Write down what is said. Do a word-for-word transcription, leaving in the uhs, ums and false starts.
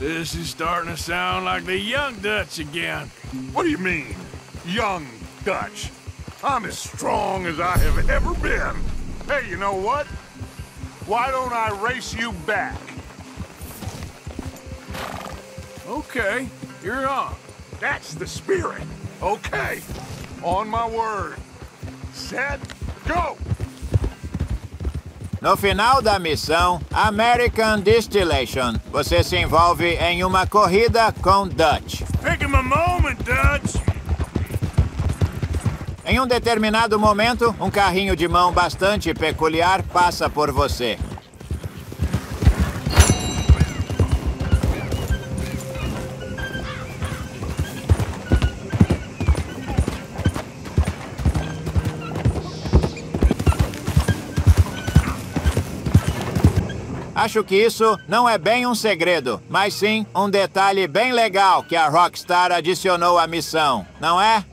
This is starting to sound like the young Dutch again. What do you mean, young Dutch? I'm as strong as I have ever been. Hey, you know what? Why don't I race you back? Okay, you're on. That's the spirit. Okay, on my word. Set, go! No final da missão American Distillation, você se envolve em uma corrida com Dutch. Pick him a moment, Dutch! Em um determinado momento, um carrinho de mão bastante peculiar passa por você. Acho que isso não é bem um segredo, mas sim um detalhe bem legal que a Rockstar adicionou à missão, não é?